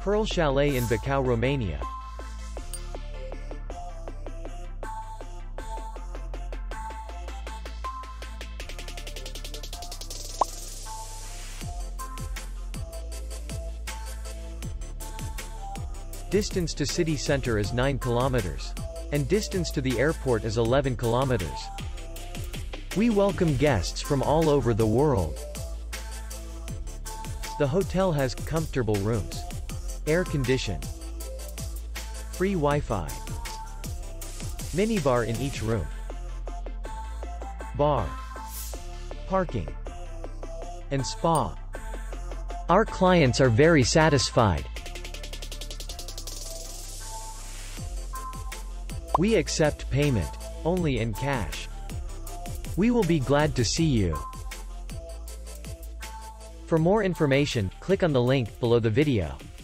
Pearl Chalet in Bacau, Romania. Distance to city center is 9 kilometers. And distance to the airport is 11 kilometers. We welcome guests from all over the world. The hotel has comfortable rooms, air condition, free Wi-Fi, minibar in each room, bar, parking, and spa. Our clients are very satisfied. We accept payment only in cash. We will be glad to see you. For more information, click on the link below the video.